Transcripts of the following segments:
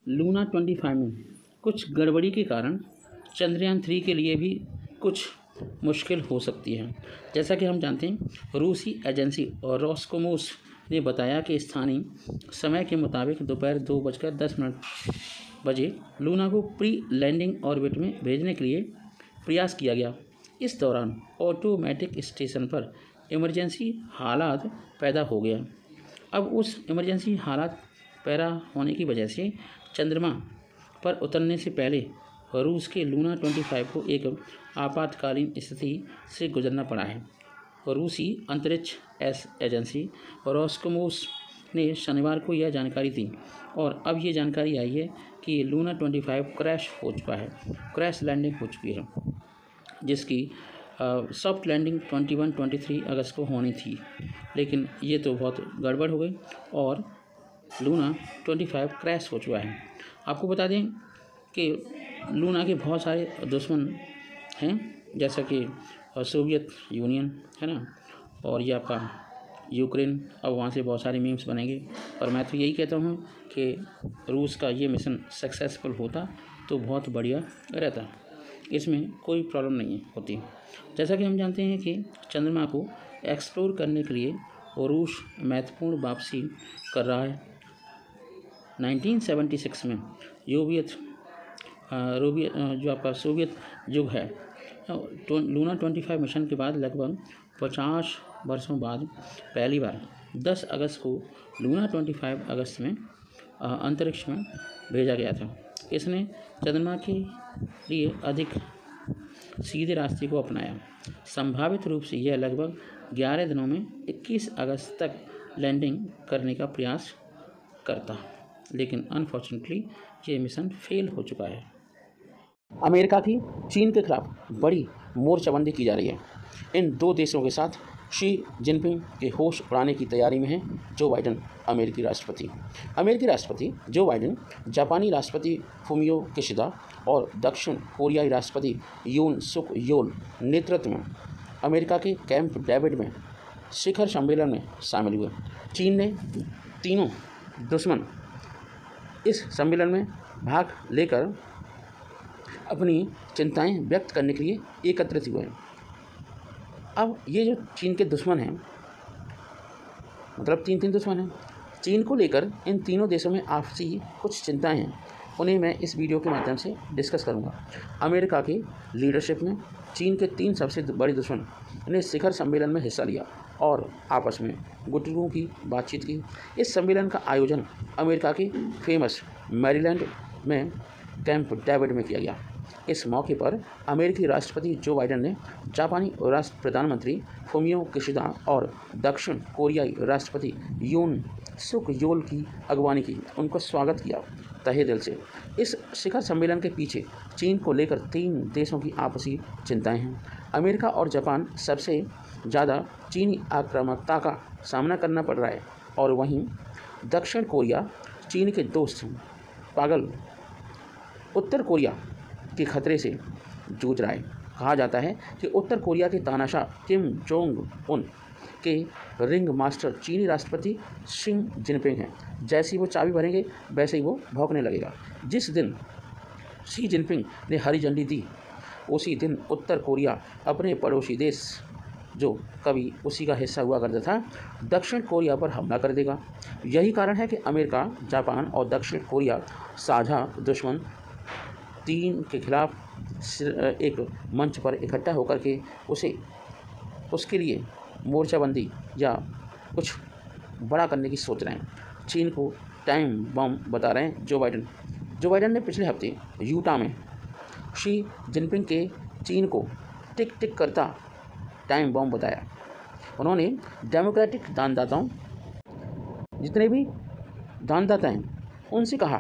Luna 25 में कुछ गड़बड़ी के कारण चंद्रयान 3 के लिए भी कुछ मुश्किल हो सकती है। जैसा कि हम जानते हैं, रूसी एजेंसी रोसकोमोस ने बताया कि स्थानीय समय के मुताबिक दोपहर 2:10 बजे लूना को प्री लैंडिंग ऑर्बिट में भेजने के लिए प्रयास किया गया। इस दौरान ऑटोमेटिक स्टेशन पर इमरजेंसी हालात पैदा हो गया। अब उस इमरजेंसी हालात पैदा होने की वजह से चंद्रमा पर उतरने से पहले रूस के लूना 25 को एक आपातकालीन स्थिति से गुजरना पड़ा है। रूसी अंतरिक्ष एजेंसी रोसकोमोस ने शनिवार को यह जानकारी दी और अब ये जानकारी आई है कि लूना 25 क्रैश लैंडिंग हो चुकी है, जिसकी सॉफ्ट लैंडिंग 23 अगस्त को होनी थी। लेकिन ये तो बहुत गड़बड़ हो गई और लूना 25 क्रैश हो चुका है। आपको बता दें कि लूना के बहुत सारे दुश्मन हैं, जैसा कि सोवियत यूनियन है ना, और ये आपका यूक्रेन। अब वहाँ से बहुत सारे मीम्स बनेंगे और मैं तो यही कहता हूँ कि रूस का ये मिशन सक्सेसफुल होता तो बहुत बढ़िया रहता, इसमें कोई प्रॉब्लम नहीं होती। जैसा कि हम जानते हैं कि चंद्रमा को एक्सप्लोर करने के लिए रूस महत्वपूर्ण वापसी कर रहा है। 1976 में जो आपका सोवियत युग है, लूना 25 मिशन के बाद लगभग 50 वर्षों बाद पहली बार 10 अगस्त को लूना 25 अगस्त में अंतरिक्ष में भेजा गया था। इसने चंद्रमा के लिए अधिक सीधे रास्ते को अपनाया। संभावित रूप से यह लगभग 11 दिनों में 21 अगस्त तक लैंडिंग करने का प्रयास करता, लेकिन अनफॉर्चुनेटली ये मिशन फेल हो चुका है। अमेरिका की चीन के खिलाफ बड़ी मोर्चाबंदी की जा रही है। इन दो देशों के साथ शी जिनपिंग के होश उड़ाने की तैयारी में है जो बाइडेन अमेरिकी राष्ट्रपति जो बाइडेन जापानी राष्ट्रपति फुमियो किशिदा और दक्षिण कोरियाई राष्ट्रपति यून सुक योल नेतृत्व में अमेरिका के कैंप डेविड में शिखर सम्मेलन में शामिल हुए। चीन ने तीनों दुश्मन इस सम्मेलन में भाग लेकर अपनी चिंताएं व्यक्त करने के लिए एकत्रित हुए हैं। अब ये जो चीन के दुश्मन हैं, मतलब तीन दुश्मन हैं, चीन को लेकर इन तीनों देशों में आपसी कुछ चिंताएं हैं, उन्हें मैं इस वीडियो के माध्यम से डिस्कस करूंगा। अमेरिका की लीडरशिप में चीन के 3 सबसे बड़े दुश्मन ने शिखर सम्मेलन में हिस्सा लिया और आपस में गुटरों की बातचीत की। इस सम्मेलन का आयोजन अमेरिका के फेमस मैरीलैंड में कैंप डेविड में किया गया। इस मौके पर अमेरिकी राष्ट्रपति जो बाइडेन ने जापानी राष्ट्र प्रधानमंत्री फुमियो किशिदा और दक्षिण कोरियाई राष्ट्रपति यून सुक योल की अगवानी की। उनको स्वागत किया तहे दिल से। इस शिखर सम्मेलन के पीछे चीन को लेकर 3 देशों की आपसी चिंताएं हैं। अमेरिका और जापान सबसे ज़्यादा चीनी आक्रामकता का सामना करना पड़ रहा है और वहीं दक्षिण कोरिया चीन के दोस्त पागल उत्तर कोरिया के खतरे से जूझ रहा है। कहा जाता है कि उत्तर कोरिया के तानाशाह किम जोंग उन के रिंग मास्टर चीनी राष्ट्रपति शी जिनपिंग हैं। जैसे ही वो चाबी भरेंगे वैसे ही वो भौंकने लगेगा। जिस दिन शी जिनपिंग ने हरी झंडी दी उसी दिन उत्तर कोरिया अपने पड़ोसी देश जो कभी उसी का हिस्सा हुआ करता था दक्षिण कोरिया पर हमला कर देगा। यही कारण है कि अमेरिका, जापान और दक्षिण कोरिया साझा दुश्मन 3 के खिलाफ एक मंच पर इकट्ठा होकर के उसके लिए मोर्चाबंदी या कुछ बड़ा करने की सोच रहे हैं। चीन को टाइम बम बता रहे हैं जो बाइडेन ने पिछले हफ्ते यूटा में शी जिनपिंग के चीन को टिक टिक करता टाइम बम बताया। उन्होंने डेमोक्रेटिक दानदाताओं जितने भी दानदाता हैं उनसे कहा,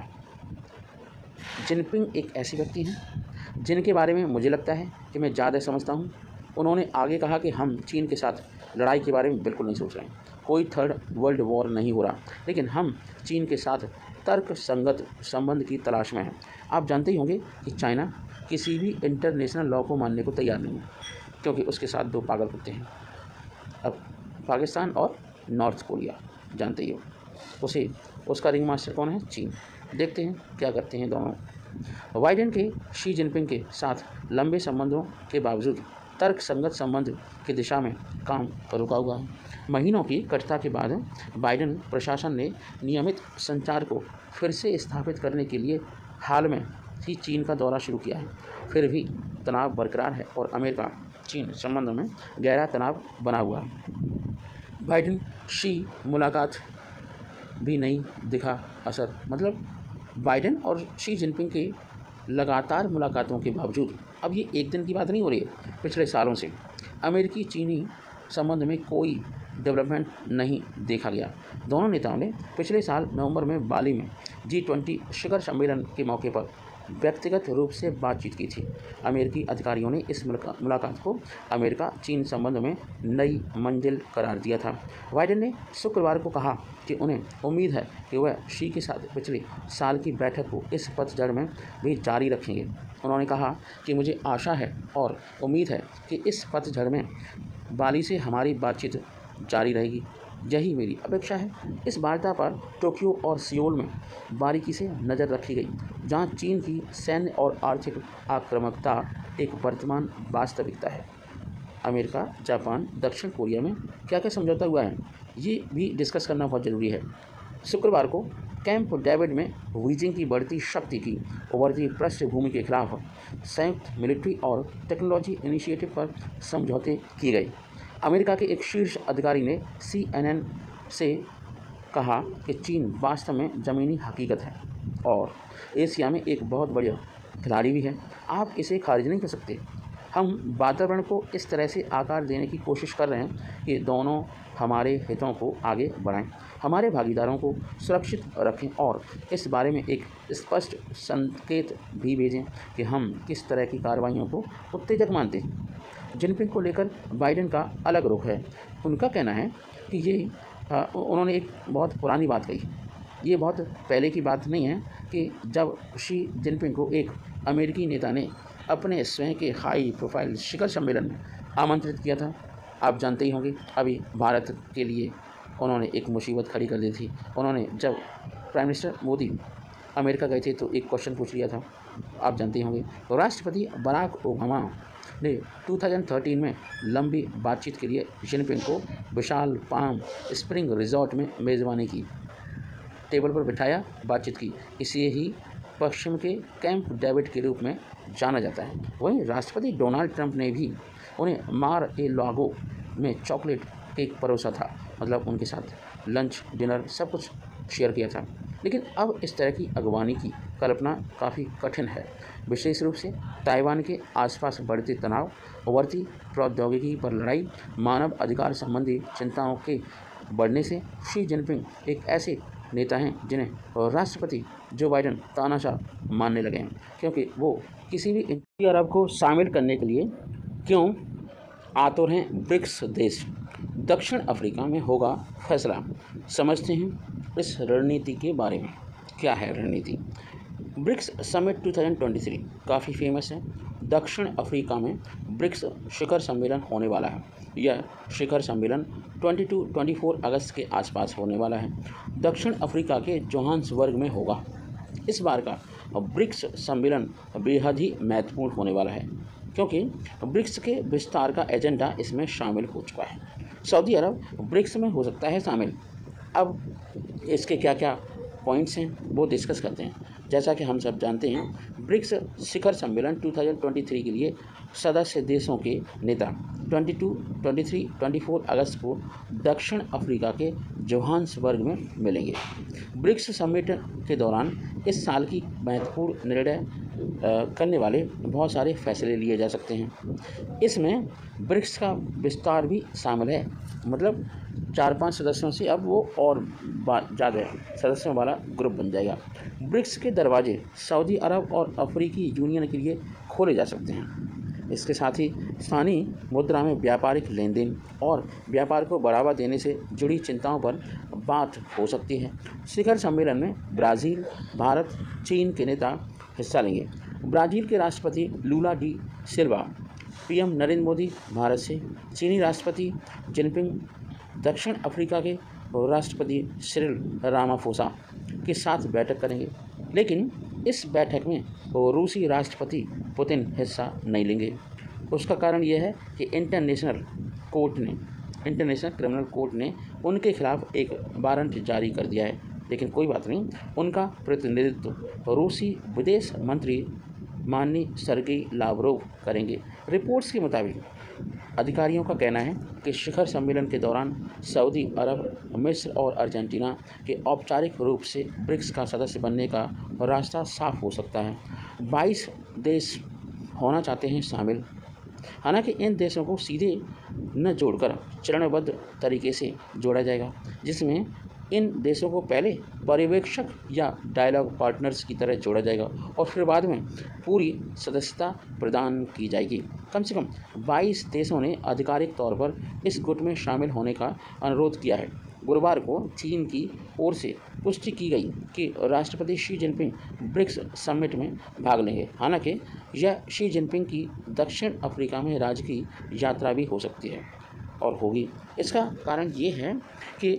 जिनपिंग एक ऐसे व्यक्ति हैं जिनके बारे में मुझे लगता है कि मैं ज़्यादा समझता हूँ। उन्होंने आगे कहा कि हम चीन के साथ लड़ाई के बारे में बिल्कुल नहीं सोच रहे हैं, कोई 3rd वर्ल्ड वॉर नहीं हो रहा, लेकिन हम चीन के साथ तर्क संगत संबंध की तलाश में हैं। आप जानते ही होंगे कि चाइना किसी भी इंटरनेशनल लॉ को मानने को तैयार नहीं है, क्योंकि उसके साथ 2 पागल कुत्ते हैं। अब पाकिस्तान और नॉर्थ कोरिया जानते ही हो, उसका रिंग मास्टर कौन है? चीन। देखते हैं क्या करते हैं दोनों। बाइडेन के शी जिनपिंग के साथ लंबे संबंधों के बावजूद तर्क संगत संबंध की दिशा में काम रुका हुआ है। महीनों की कटुता के बाद बाइडेन प्रशासन ने नियमित संचार को फिर से स्थापित करने के लिए हाल में ही चीन का दौरा शुरू किया है। फिर भी तनाव बरकरार है और अमेरिका चीन संबंधों में गहरा तनाव बना हुआ है। बाइडेन शी मुलाकात भी नहीं दिखा असर। मतलब बाइडेन और शी जिनपिंग की लगातार मुलाकातों के बावजूद, अब ये एक दिन की बात नहीं हो रही है, पिछले सालों से अमेरिकी चीनी संबंध में कोई डेवलपमेंट नहीं देखा गया। दोनों नेताओं ने पिछले साल नवंबर में बाली में G20 शिखर सम्मेलन के मौके पर व्यक्तिगत रूप से बातचीत की थी। अमेरिकी अधिकारियों ने इस मुलाकात को अमेरिका चीन संबंध में नई मंजिल करार दिया था। बाइडेन ने शुक्रवार को कहा कि उन्हें उम्मीद है कि वह शी के साथ पिछले साल की बैठक को इस पतझड़ में भी जारी रखेंगे। उन्होंने कहा कि मुझे आशा है और उम्मीद है कि इस पतझड़ में बाली से हमारी बातचीत जारी रहेगी। यही मेरी अपेक्षा है। इस वार्ता पर टोक्यो और सियोल में बारीकी से नज़र रखी गई, जहां चीन की सैन्य और आर्थिक आक्रामकता एक वर्तमान वास्तविकता है। अमेरिका, जापान, दक्षिण कोरिया में क्या क्या समझौता हुआ है, ये भी डिस्कस करना बहुत ज़रूरी है। शुक्रवार को कैंप डेविड में बीजिंग की बढ़ती शक्ति की उभरती पृष्ठभूमि के खिलाफ संयुक्त मिलिट्री और टेक्नोलॉजी इनिशिएटिव पर समझौते किए गए। अमेरिका के एक शीर्ष अधिकारी ने CNN से कहा कि चीन वास्तव में ज़मीनी हकीकत है और एशिया में एक बहुत बड़ा खिलाड़ी भी है। आप इसे खारिज नहीं कर सकते। हम वातावरण को इस तरह से आकार देने की कोशिश कर रहे हैं कि दोनों हमारे हितों को आगे बढ़ाएं, हमारे भागीदारों को सुरक्षित रखें और इस बारे में एक स्पष्ट संकेत भी भेजें कि हम किस तरह की कार्रवाइयों को उत्तेजक मानते हैं। जिनपिंग को लेकर बाइडेन का अलग रुख है। उनका कहना है कि उन्होंने एक बहुत पुरानी बात कही। ये बहुत पहले की बात नहीं है कि जब शी जिनपिंग को एक अमेरिकी नेता ने अपने स्वयं के हाई प्रोफाइल शिखर सम्मेलन में आमंत्रित किया था। आप जानते ही होंगे, अभी भारत के लिए उन्होंने एक मुसीबत खड़ी कर दी थी। उन्होंने जब प्राइम मिनिस्टर मोदी अमेरिका गए थे तो एक क्वेश्चन पूछ लिया था, आप जानते ही होंगे। तो राष्ट्रपति बराक ओबामा ने 2013 में लंबी बातचीत के लिए जिनपिंग को विशाल पाम स्प्रिंग रिजॉर्ट में मेज़बानी की, टेबल पर बिठाया, बातचीत की। इसे ही पश्चिम के कैंप डेविड के रूप में जाना जाता है। वहीं राष्ट्रपति डोनाल्ड ट्रंप ने भी उन्हें मार ए लागो में चॉकलेट केक परोसा था। मतलब उनके साथ लंच, डिनर सब कुछ शेयर किया था। लेकिन अब इस तरह की अगवानी की कल्पना काफ़ी कठिन है, विशेष रूप से ताइवान के आसपास बढ़ते तनाव, उभरती प्रौद्योगिकी पर लड़ाई, मानव अधिकार संबंधी चिंताओं के बढ़ने से। शी जिनपिंग एक ऐसे नेता हैं जिन्हें राष्ट्रपति जो बाइडेन तानाशाह मानने लगे हैं, क्योंकि वो किसी भी सऊदी अरब को शामिल करने के लिए क्यों आतुर हैं। ब्रिक्स देश दक्षिण अफ्रीका में होगा फैसला। समझते हैं इस रणनीति के बारे में। क्या है रणनीति? ब्रिक्स समिट 2023 काफ़ी फेमस है। दक्षिण अफ्रीका में ब्रिक्स शिखर सम्मेलन होने वाला है। यह शिखर सम्मेलन 22-24 अगस्त के आसपास होने वाला है। दक्षिण अफ्रीका के जोहान्सबर्ग में होगा। इस बार का ब्रिक्स सम्मेलन बेहद ही महत्वपूर्ण होने वाला है, क्योंकि ब्रिक्स के विस्तार का एजेंडा इसमें शामिल हो चुका है। सऊदी अरब ब्रिक्स में हो सकता है शामिल। अब इसके क्या क्या पॉइंट्स हैं वो डिस्कस करते हैं। जैसा कि हम सब जानते हैं, ब्रिक्स शिखर सम्मेलन 2023 के लिए सदस्य देशों के नेता 22, 23, 24 अगस्त को दक्षिण अफ्रीका के जोहान्सबर्ग में मिलेंगे। ब्रिक्स समिट के दौरान इस साल की महत्वपूर्ण निर्णय करने वाले बहुत सारे फैसले लिए जा सकते हैं। इसमें ब्रिक्स का विस्तार भी शामिल है। मतलब 4-5 सदस्यों से अब वो और ज़्यादा सदस्यों वाला ग्रुप बन जाएगा। ब्रिक्स के दरवाजे सऊदी अरब और अफ्रीकी यूनियन के लिए खोले जा सकते हैं। इसके साथ ही स्थानीय मुद्रा में व्यापारिक लेन देन और व्यापार को बढ़ावा देने से जुड़ी चिंताओं पर बात हो सकती है। शिखर सम्मेलन में ब्राज़ील, भारत, चीन के नेता हिस्सा लेंगे। ब्राज़ील के राष्ट्रपति Lula da Silva, PM Narendra Modi Bharat से, चीनी राष्ट्रपति जिनपिंग दक्षिण अफ्रीका के राष्ट्रपति सिरिल रामाफोसा के साथ बैठक करेंगे। लेकिन इस बैठक में रूसी राष्ट्रपति पुतिन हिस्सा नहीं लेंगे। उसका कारण यह है कि इंटरनेशनल क्रिमिनल कोर्ट ने उनके खिलाफ एक वारंट जारी कर दिया है। लेकिन कोई बात नहीं, उनका प्रतिनिधित्व रूसी विदेश मंत्री माननीय सर्गेई लावरोव करेंगे। रिपोर्ट्स के मुताबिक अधिकारियों का कहना है कि शिखर सम्मेलन के दौरान सऊदी अरब, मिस्र और अर्जेंटीना के औपचारिक रूप से ब्रिक्स का सदस्य बनने का रास्ता साफ हो सकता है। 22 देश होना चाहते हैं शामिल। हालांकि इन देशों को सीधे न जोड़कर चरणबद्ध तरीके से जोड़ा जाएगा, जिसमें इन देशों को पहले पर्यवेक्षक या डायलॉग पार्टनर्स की तरह जोड़ा जाएगा और फिर बाद में पूरी सदस्यता प्रदान की जाएगी। कम से कम 22 देशों ने आधिकारिक तौर पर इस गुट में शामिल होने का अनुरोध किया है। गुरुवार को चीन की ओर से पुष्टि की गई कि राष्ट्रपति शी जिनपिंग ब्रिक्स समिट में भाग लेंगे। हालांकि यह शी जिनपिंग की दक्षिण अफ्रीका में राजकीय यात्रा भी हो सकती है और होगी। इसका कारण ये है कि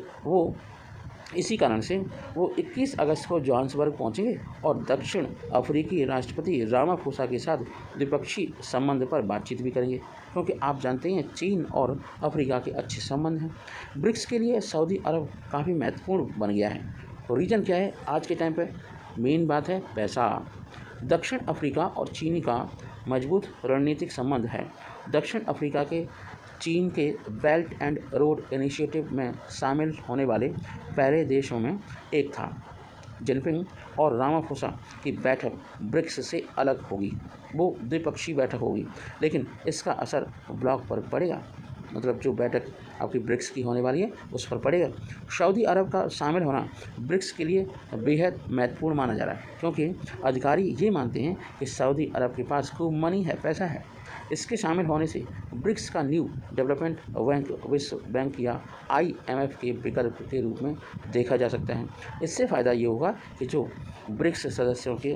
इसी कारण से वो 21 अगस्त को जोहान्सबर्ग पहुंचेंगे और दक्षिण अफ्रीकी राष्ट्रपति रामाफोसा के साथ द्विपक्षीय संबंध पर बातचीत भी करेंगे, क्योंकि आप जानते हैं चीन और अफ्रीका के अच्छे संबंध हैं। ब्रिक्स के लिए सऊदी अरब काफ़ी महत्वपूर्ण बन गया है। रीज़न क्या है आज के टाइम पे? मेन बात है पैसा। दक्षिण अफ्रीका और चीन का मजबूत रणनीतिक संबंध है। दक्षिण अफ्रीका के चीन के बेल्ट एंड रोड इनिशिएटिव में शामिल होने वाले पहले देशों में एक था। जिनपिंग और रामाफोसा की बैठक ब्रिक्स से अलग होगी, वो द्विपक्षीय बैठक होगी, लेकिन इसका असर ब्लॉक पर पड़ेगा। मतलब जो बैठक आपकी ब्रिक्स की होने वाली है उस पर पड़ेगा। सऊदी अरब का शामिल होना ब्रिक्स के लिए बेहद महत्वपूर्ण माना जा रहा है, क्योंकि अधिकारी ये मानते हैं कि सऊदी अरब के पास खूब मनी है, पैसा है। इसके शामिल होने से ब्रिक्स का न्यू डेवलपमेंट बैंक विश्व बैंक या IMF के विकल्प के रूप में देखा जा सकता है। इससे फ़ायदा ये होगा कि जो ब्रिक्स सदस्यों के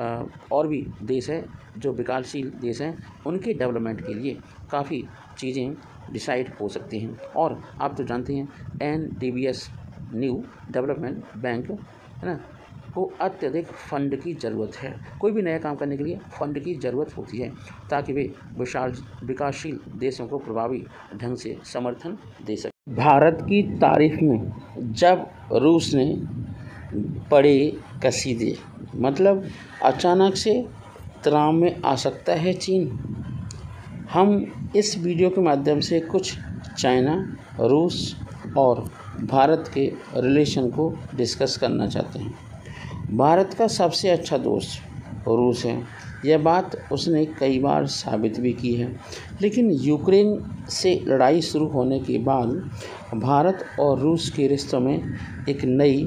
और भी देश हैं, जो विकासशील देश हैं, उनके डेवलपमेंट के लिए काफ़ी चीज़ें डिसाइड हो सकती हैं। और आप तो जानते हैं NDBS न्यू डेवलपमेंट बैंक है ना, को अत्यधिक फंड की ज़रूरत है। कोई भी नया काम करने के लिए फ़ंड की ज़रूरत होती है, ताकि वे विकासशील देशों को प्रभावी ढंग से समर्थन दे सकें। भारत की तारीफ में जब रूस ने पड़े कसीदे, मतलब अचानक से तनाव में आ सकता है चीन। हम इस वीडियो के माध्यम से कुछ चाइना, रूस और भारत के रिलेशन को डिस्कस करना चाहते हैं। भारत का सबसे अच्छा दोस्त रूस है, यह बात उसने कई बार साबित भी की है। लेकिन यूक्रेन से लड़ाई शुरू होने के बाद भारत और रूस के रिश्तों में एक नई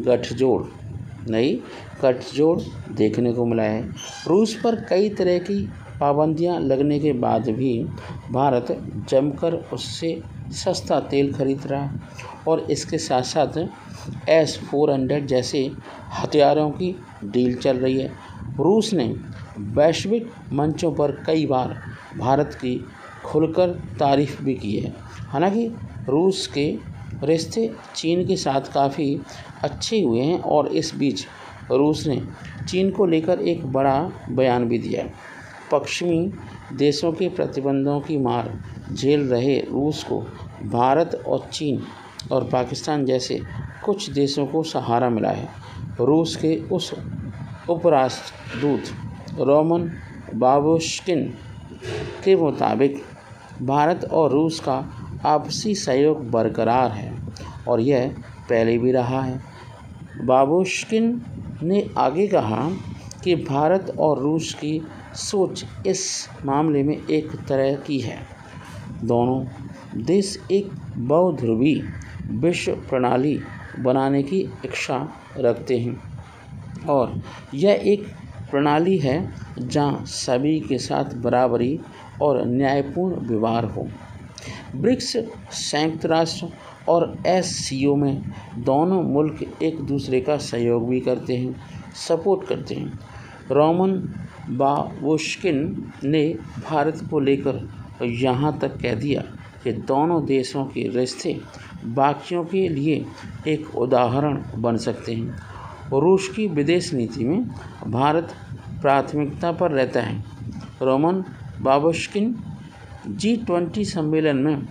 गठजोड़ देखने को मिला है। रूस पर कई तरह की पाबंदियां लगने के बाद भी भारत जमकर उससे सस्ता तेल खरीद रहा है और इसके साथ साथ S-400 जैसे हथियारों की डील चल रही है। रूस ने वैश्विक मंचों पर कई बार भारत की खुलकर तारीफ भी की है। हालांकि रूस के रिश्ते चीन के साथ काफ़ी अच्छे हुए हैं और इस बीच रूस ने चीन को लेकर एक बड़ा बयान भी दिया है। पश्चिमी देशों के प्रतिबंधों की मार झेल रहे रूस को भारत और चीन और पाकिस्तान जैसे कुछ देशों को सहारा मिला है। रूस के उस उपराष्ट्रदूत रोमन बाबुश्किन के मुताबिक भारत और रूस का आपसी सहयोग बरकरार है और यह पहले भी रहा है। बाबुश्किन ने आगे कहा कि भारत और रूस की सोच इस मामले में एक तरह की है। दोनों देश एक बहुध्रुवी विश्व प्रणाली बनाने की इच्छा रखते हैं और यह एक प्रणाली है जहां सभी के साथ बराबरी और न्यायपूर्ण व्यवहार हो। ब्रिक्स, संयुक्त राष्ट्र और SCO में दोनों मुल्क एक दूसरे का सहयोग भी करते हैं, सपोर्ट करते हैं। रोमन बाबुश्किन ने भारत को लेकर यहाँ तक कह दिया कि दोनों देशों के रिश्ते बाकियों के लिए एक उदाहरण बन सकते हैं। रूस की विदेश नीति में भारत प्राथमिकता पर रहता है। रोमन बाबुश्किन G20 सम्मेलन में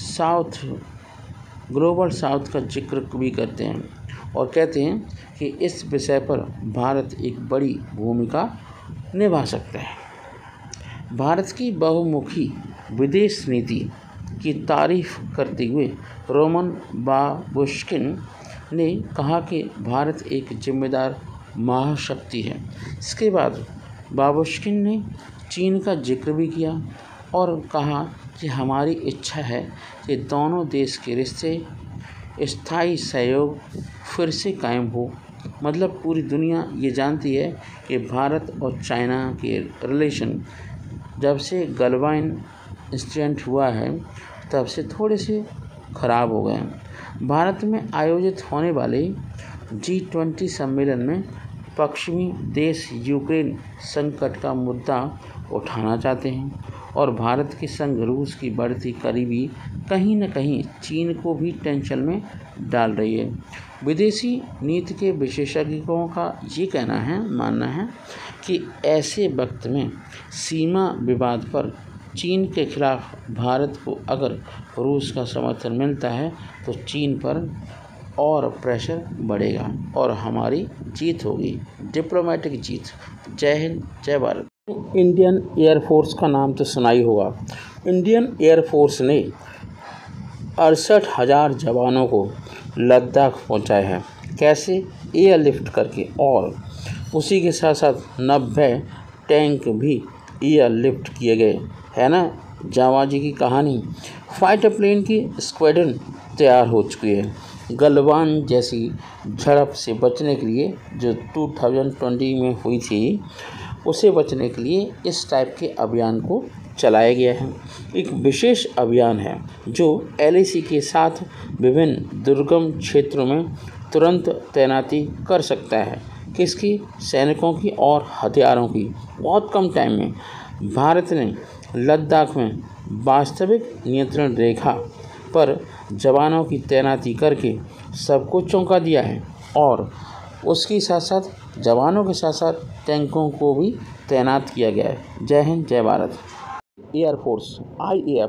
ग्लोबल साउथ का जिक्र भी करते हैं और कहते हैं कि इस विषय पर भारत एक बड़ी भूमिका निभा सकता है। भारत की बहुमुखी विदेश नीति की तारीफ करते हुए रोमन बाबुश्किन ने कहा कि भारत एक जिम्मेदार महाशक्ति है। इसके बाद बाबुश्किन ने चीन का जिक्र भी किया और कहा कि हमारी इच्छा है कि दोनों देश के रिश्ते स्थायी सहयोग फिर से कायम हो। मतलब पूरी दुनिया ये जानती है कि भारत और चाइना के रिलेशन जब से गलवान इंसिडेंट हुआ है तब से थोड़े से ख़राब हो गए। भारत में आयोजित होने वाले G20 सम्मेलन में पश्चिमी देश यूक्रेन संकट का मुद्दा उठाना चाहते हैं और भारत के संग रूस की बढ़ती करीबी कहीं न कहीं चीन को भी टेंशन में डाल रही है। विदेशी नीति के विशेषज्ञों का ये मानना है कि ऐसे वक्त में सीमा विवाद पर चीन के खिलाफ भारत को अगर रूस का समर्थन मिलता है तो चीन पर और प्रेशर बढ़ेगा और हमारी जीत होगी, डिप्लोमेटिक जीत। जय हिंद, जय भारत। इंडियन एयरफोर्स का नाम तो सुना ही होगा। इंडियन एयरफोर्स ने 68,000 जवानों को लद्दाख पहुंचाया है। कैसे? एयरलिफ्ट करके, और उसी के साथ साथ 90 टैंक भी एयरलिफ्ट किए गए, है ना जावाजी की कहानी। फाइटर प्लेन की स्क्वाड्रन तैयार हो चुकी है। गलवान जैसी झड़प से बचने के लिए जो 2020 में हुई थी, उसे बचने के लिए इस टाइप के अभियान को चलाया गया है। एक विशेष अभियान है जो LAC के साथ विभिन्न दुर्गम क्षेत्रों में तुरंत तैनाती कर सकता है। किसकी? सैनिकों की और हथियारों की। बहुत कम टाइम में भारत ने लद्दाख में वास्तविक नियंत्रण रेखा पर जवानों की तैनाती करके सबको चौंका दिया है और उसके साथ साथ जवानों के साथ साथ टैंकों को भी तैनात किया गया है। जय हिंद, जय Bharat. Air force IAF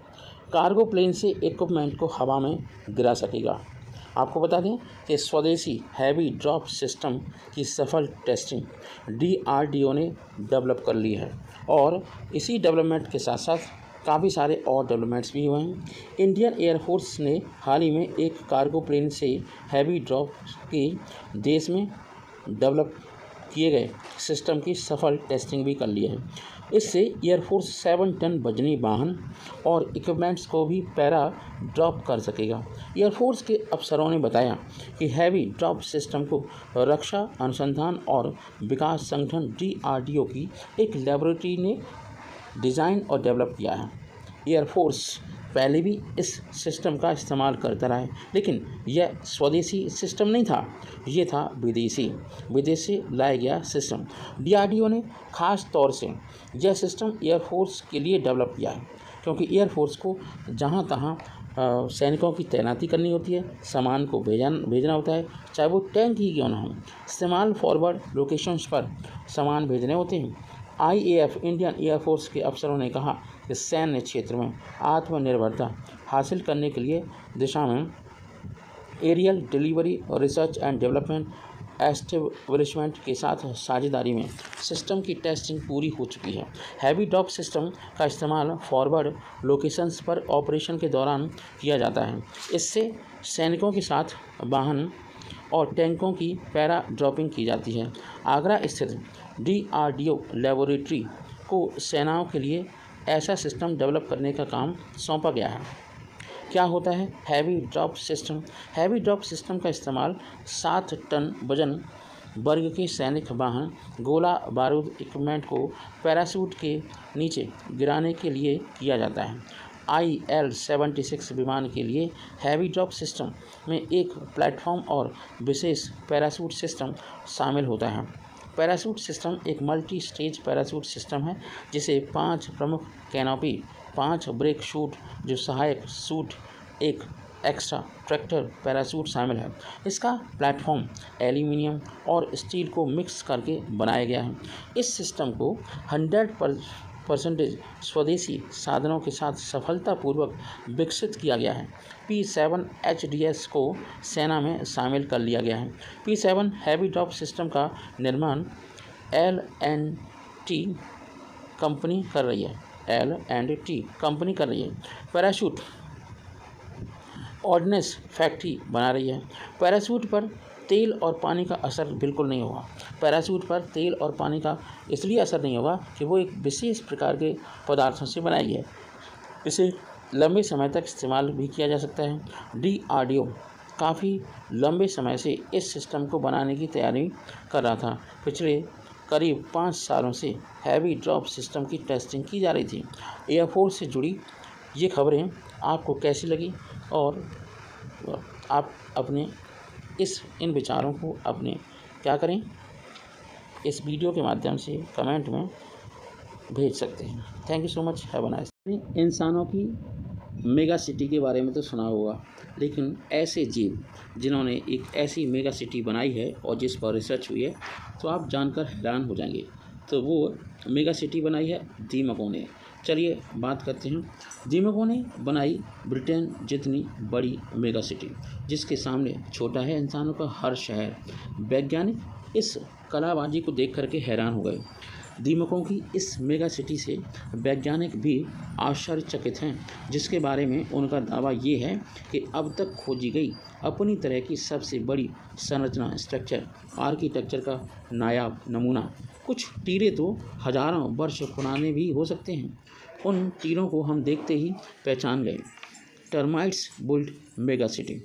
cargo plane से इक्विपमेंट को हवा में गिरा सकेगा। आपको बता दें कि स्वदेशी हैवी ड्रॉप सिस्टम की सफल टेस्टिंग DRDO ने डेवलप कर ली है और इसी डेवलपमेंट के साथ साथ काफ़ी सारे और डेवलपमेंट्स भी हुए हैं। इंडियन एयरफोर्स ने हाल ही में एक कार्गो प्लेन से हैवी ड्रॉप की देश में डेवलप किए गए सिस्टम की सफल टेस्टिंग भी कर ली है। इससे एयरफोर्स 7 टन वजनी वाहन और इक्विपमेंट्स को भी पैरा ड्रॉप कर सकेगा। एयरफोर्स के अफसरों ने बताया कि हैवी ड्रॉप सिस्टम को रक्षा अनुसंधान और विकास संगठन DRDO की एक लेबोरेटरी ने डिज़ाइन और डेवलप किया है। एयरफोर्स पहले भी इस सिस्टम का इस्तेमाल करता रहा है, लेकिन यह स्वदेशी सिस्टम नहीं था, ये था विदेश से लाया गया सिस्टम। DRDO ने ख़ास तौर से यह सिस्टम एयरफोर्स के लिए डेवलप किया है क्योंकि एयरफोर्स को जहाँ तहाँ सैनिकों की तैनाती करनी होती है, सामान को भेजना होता है, चाहे वो टैंक ही क्यों ना हो, इस्तेमाल फॉरवर्ड लोकेशंस पर सामान भेजने होते हैं। IAF इंडियन एयरफोर्स के अफसरों ने कहा कि सैन्य क्षेत्र में आत्मनिर्भरता हासिल करने के लिए दिशा में एरियल डिलीवरी और रिसर्च एंड डेवलपमेंट एस्टेब्लिशमेंट के साथ साझेदारी में सिस्टम की टेस्टिंग पूरी हो चुकी है। हैवी ड्रॉप सिस्टम का इस्तेमाल फॉरवर्ड लोकेशंस पर ऑपरेशन के दौरान किया जाता है। इससे सैनिकों के साथ वाहन और टैंकों की पैरा ड्रॉपिंग की जाती है। आगरा स्थित DRDO लेबोरेटरी को सेनाओं के लिए ऐसा सिस्टम डेवलप करने का काम सौंपा गया है। क्या होता है heavy drop system? Heavy drop system का इस्तेमाल 7 टन वजन वर्ग के सैनिक वाहन, गोला बारूद इक्विपमेंट को पैराशूट के नीचे गिराने के लिए किया जाता है। IL-76 विमान के लिए हैवी ड्रॉप सिस्टम में एक प्लेटफॉर्म और विशेष पैराशूट सिस्टम शामिल होता है। पैराशूट सिस्टम एक मल्टी स्टेज पैराशूट सिस्टम है जिसे 5 प्रमुख कैनोपी, 5 ब्रेक शूट जो सहायक शूट, एक एक्स्ट्रा ट्रैक्टर पैराशूट शामिल है। इसका प्लेटफॉर्म एल्यूमिनियम और स्टील को मिक्स करके बनाया गया है। इस सिस्टम को 100% स्वदेशी साधनों के साथ सफलतापूर्वक विकसित किया गया है। P7 HDS को सेना में शामिल कर लिया गया है। P7 हैवी ड्रॉप सिस्टम का निर्माण L&T कंपनी कर रही है। पैराशूट ऑर्डिनेंस फैक्ट्री बना रही है। पैराशूट पर तेल और पानी का असर बिल्कुल नहीं होगा। पैराशूट पर तेल और पानी का इसलिए असर नहीं होगा कि वो एक विशेष प्रकार के पदार्थों से बनाई है। इसे लंबे समय तक इस्तेमाल भी किया जा सकता है। DRDO काफ़ी लंबे समय से इस सिस्टम को बनाने की तैयारी कर रहा था। पिछले करीब 5 सालों से हैवी ड्रॉप सिस्टम की टेस्टिंग की जा रही थी। एयरफोर्स से जुड़ी ये खबरें आपको कैसी लगी और आप अपने इन विचारों को अपने क्या करें, इस वीडियो के माध्यम से कमेंट में भेज सकते हैं। Thank you so much, have a nice. इंसानों की मेगा सिटी के बारे में तो सुना होगा, लेकिन ऐसे जीव जिन्होंने एक ऐसी मेगा सिटी बनाई है और जिस पर रिसर्च हुई है तो आप जानकर हैरान हो जाएंगे। तो वो मेगा सिटी बनाई है दीमकों ने। चलिए बात करते हैं। दीमकों ने बनाई ब्रिटेन जितनी बड़ी मेगा सिटी, जिसके सामने छोटा है इंसानों का हर शहर। वैज्ञानिक इस कलाबाजी को देख करके हैरान हो गए। दीमकों की इस मेगा सिटी से वैज्ञानिक भी आश्चर्यचकित हैं, जिसके बारे में उनका दावा ये है कि अब तक खोजी गई अपनी तरह की सबसे बड़ी संरचना स्ट्रक्चर आर्किटेक्चर का नायाब नमूना। कुछ टीले तो हजारों वर्ष पुराने भी हो सकते हैं। उन टीलों को हम देखते ही पहचान गए। Termites build mega city.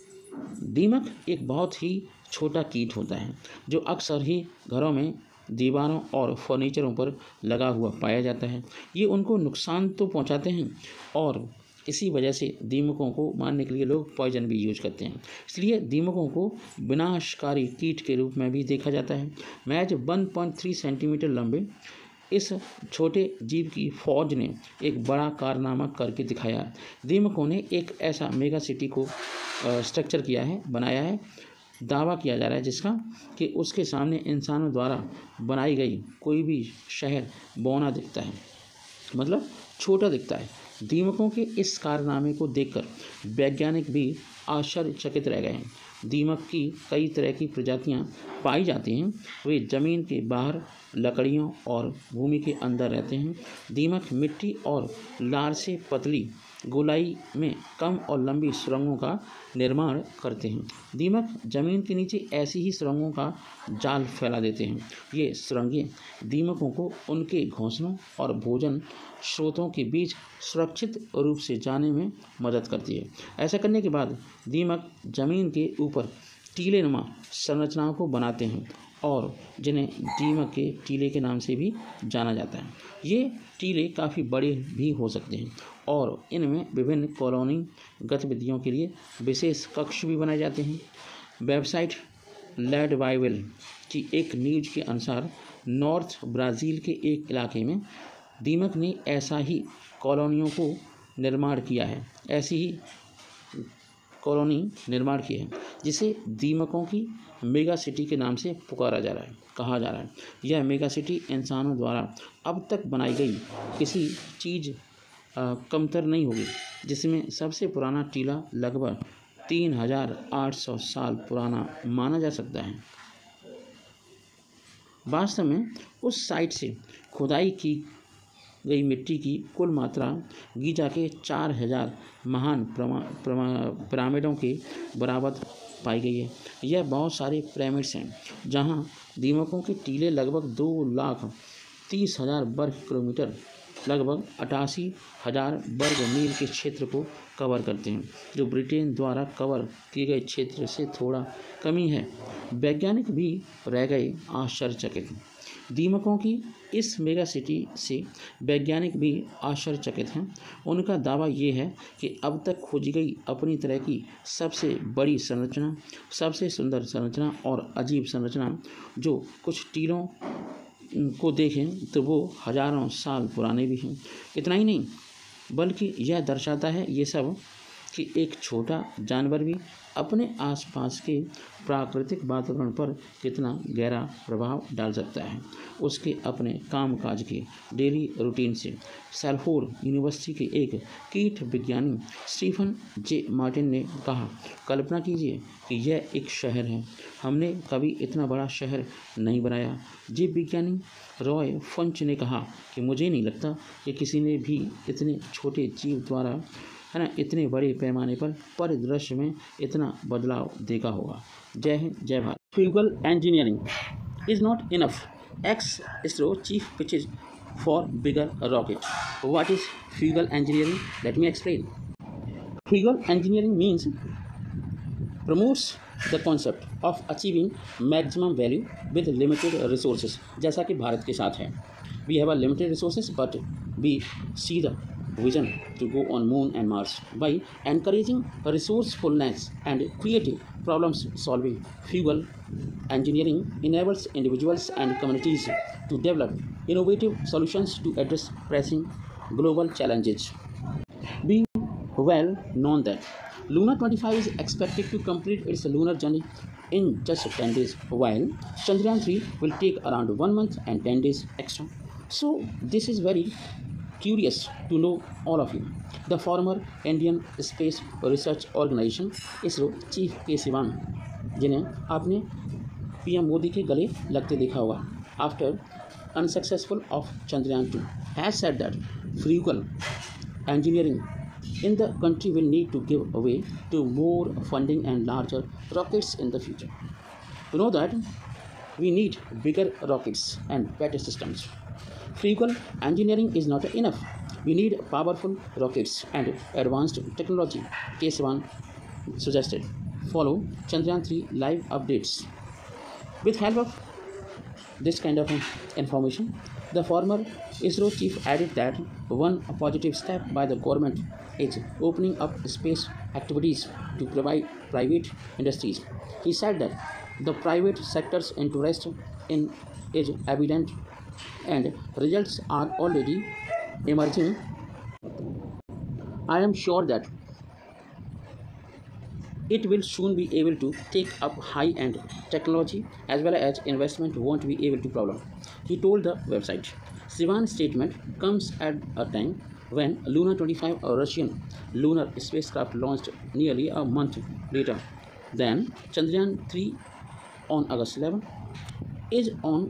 दीमक एक बहुत ही छोटा कीट होता है जो अक्सर ही घरों में दीवारों और फर्नीचरों पर लगा हुआ पाया जाता है। ये उनको नुकसान तो पहुंचाते हैं और इसी वजह से दीमकों को मारने के लिए लोग पॉइजन भी यूज करते हैं। इसलिए दीमकों को विनाशकारी कीट के रूप में भी देखा जाता है। महज 1.3 सेंटीमीटर लंबे इस छोटे जीव की फौज ने एक बड़ा कारनामा करके दिखाया। दीमकों ने एक ऐसा मेगा सिटी को स्ट्रक्चर किया है, बनाया है। दावा किया जा रहा है जिसका कि उसके सामने इंसानों द्वारा बनाई गई कोई भी शहर बौना दिखता है, मतलब छोटा दिखता है। दीमकों के इस कारनामे को देखकर वैज्ञानिक भी आश्चर्यचकित रह गए हैं। दीमक की कई तरह की प्रजातियां पाई जाती हैं। वे ज़मीन के बाहर, लकड़ियों और भूमि के अंदर रहते हैं। दीमक मिट्टी और लार से पतली गोलाई में कम और लंबी सुरंगों का निर्माण करते हैं। दीमक जमीन के नीचे ऐसी ही सुरंगों का जाल फैला देते हैं। ये सुरंगें दीमकों को उनके घोंसलों और भोजन स्रोतों के बीच सुरक्षित रूप से जाने में मदद करती है। ऐसा करने के बाद दीमक जमीन के ऊपर टीलेनुमा संरचनाओं को बनाते हैं और जिन्हें दीमक के टीले के नाम से भी जाना जाता है। ये टीले काफ़ी बड़े भी हो सकते हैं और इनमें विभिन्न कॉलोनी गतिविधियों के लिए विशेष कक्ष भी बनाए जाते हैं। वेबसाइट लैड बाइबल की एक न्यूज के अनुसार नॉर्थ ब्राज़ील के एक इलाके में दीमक ने ऐसा ही कॉलोनियों को निर्माण किया है, ऐसी ही कॉलोनी निर्माण की है, जिसे दीमकों की मेगा सिटी के नाम से पुकारा जा रहा है, कहा जा रहा है। यह मेगा सिटी इंसानों द्वारा अब तक बनाई गई किसी चीज़ कमतर नहीं होगी, जिसमें सबसे पुराना टीला लगभग 3800 साल पुराना माना जा सकता है। वास्तव में उस साइट से खुदाई की गई मिट्टी की कुल मात्रा गीजा के 4000 महान पिरामिडों के बराबर पाई गई है। यह बहुत सारे पिरामिड्स हैं जहां दीमकों के टीले लगभग 2,30,000 वर्ग किलोमीटर, लगभग 88,000 वर्ग मील के क्षेत्र को कवर करते हैं, जो ब्रिटेन द्वारा कवर किए गए क्षेत्र से थोड़ा कमी है। वैज्ञानिक भी रह गए आश्चर्यचकित। दीमकों की इस मेगा सिटी से वैज्ञानिक भी आश्चर्यचकित हैं। उनका दावा ये है कि अब तक खोजी गई अपनी तरह की सबसे बड़ी संरचना, सबसे सुंदर संरचना और अजीब संरचना, जो कुछ टीलों को देखें तो वो हजारों साल पुराने भी हैं। इतना ही नहीं, बल्कि यह दर्शाता है ये सब कि एक छोटा जानवर भी अपने आसपास के प्राकृतिक वातावरण पर कितना गहरा प्रभाव डाल सकता है। उसके अपने कामकाज के डेली रूटीन से सैलफोर्ड यूनिवर्सिटी के एक कीट विज्ञानी स्टीफन जे मार्टिन ने कहा, कल्पना कीजिए कि यह एक शहर है, हमने कभी इतना बड़ा शहर नहीं बनाया। जीव विज्ञानी रॉय फंच ने कहा कि मुझे नहीं लगता कि किसी ने भी इतने छोटे जीव द्वारा इतने बड़े पैमाने पर परिदृश्य में इतना बदलाव देखा होगा। जय हिंद, जय Bharat. Frugal engineering is not enough, ex ISRO chief pitches for bigger rocket. What is frugal engineering? Let me explain. Frugal engineering means promotes the concept of achieving maximum value with limited resources। जैसा कि भारत के साथ है, we have a limited resources but we see the vision to go on moon and Mars by encouraging resourcefulness and creative problem solving. Fuel engineering enables individuals and communities to develop innovative solutions to address pressing global challenges. Being well known that Luna 25 is expected to complete its lunar journey in just 10 days, while Chandrayaan 3 will take around 1 month and 10 days extra. So, this is very curious to know all of you. The former Indian Space Research Organization ISRO Chief K. Sivan, जिन्हें आपने PM Modi के गले लगते देखा होगा, after unsuccessful of Chandrayaan 2, has said that frugal engineering in the country will need to give away to more funding and larger rockets in the future. You know that we need bigger rockets and better systems. Frugal engineering is not enough. We need powerful rockets and advanced technology, K1 suggested. Follow Chandrayaan 3 live updates. With help of this kind of information, the former ISRO chief added that one positive step by the government is opening up space activities to provide private industries. He said that the private sector's interest in is evident and results are already emerging. I am sure that it will soon be able to take up high-end technology as well as investment won't be able to problem, he told the website. Sivan's statement comes at a time when Luna 25, a Russian lunar spacecraft launched nearly a month later than Chandrayaan 3 on August 11, is on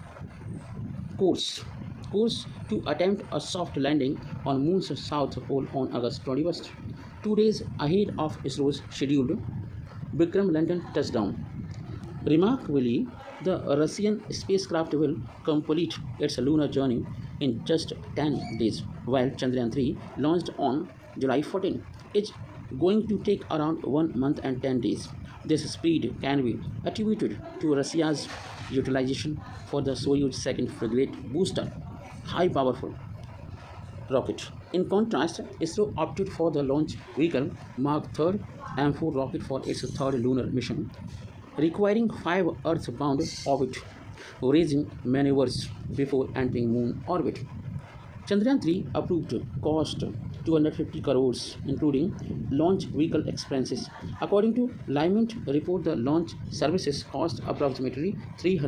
course to attempt a soft landing on Moon's south pole on August 21st, 2 days ahead of ISRO's scheduled Vikram London touchdown. Remarkably, the Russian spacecraft will complete its lunar journey in just 10 days, while Chandrayaan 3, launched on July 14, is going to take around 1 month and 10 days. This speed can be attributed to Russia's utilization for the Soyuz second frigate booster, high powerful rocket. In contrast, ISRO opted for the launch vehicle Mark 3 M4 rocket for its third lunar mission, requiring 5 Earth-bound orbit raising maneuvers before entering Moon orbit. Chandrayaan 3 approved cost 250 crores, including launch vehicle expenses. According to Limint report, the launch services cost approximately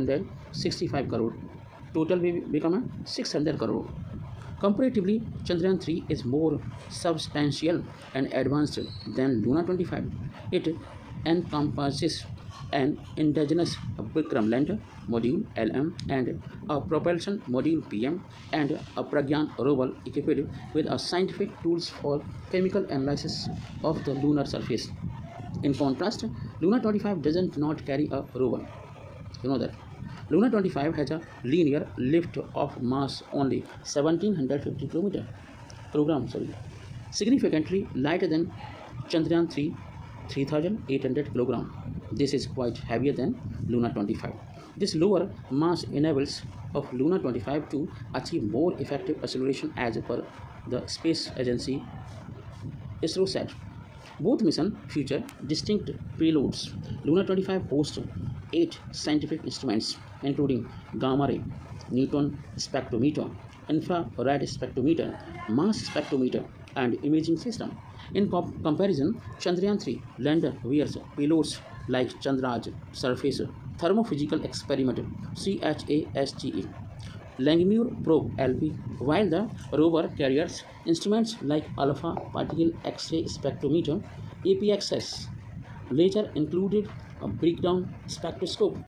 365 crore. Total will become 600 crore. Comparatively, Chandrayaan 3 is more substantial and advanced than Luna 25. It encompasses an indigenous Vikram lander module LM and a propulsion module PM and a Pragyan rover equipped with a scientific tools for chemical analysis of the lunar surface. In contrast, Luna 25 doesn't not carry a rover. You know that. Luna 25 has a linear lift of mass only 1750 kilogram, significantly lighter than Chandrayaan 3 3800 kg. This is quite heavier than Luna 25. This lower mass enables of Luna 25 to achieve more effective acceleration as per the space agency ISRO said. Both missions feature distinct payloads. Luna 25 hosts 8 scientific instruments, including gamma ray, neutron spectrometer, infrared spectrometer, mass spectrometer, and imaging system. In comparison, Chandrayaan 3 lander wears payloads like Chandraj Surface Thermophysical Experiment CHASGE, Langmuir Probe LP, while the rover carries instruments like Alpha Particle X-ray Spectrometer APXS, later included a breakdown spectroscope.